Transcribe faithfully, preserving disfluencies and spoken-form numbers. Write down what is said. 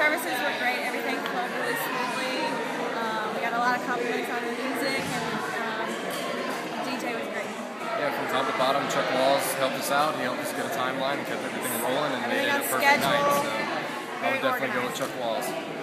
services were great. Everything flowed really smoothly. Um, we got a lot of compliments on the music, and um, D J was great. Yeah, from top to bottom, Chuck Walls helped us out. He helped us get a timeline and kept everything rolling and Everything made it on a perfect schedule. night. So I would definitely Very go with Chuck Walls.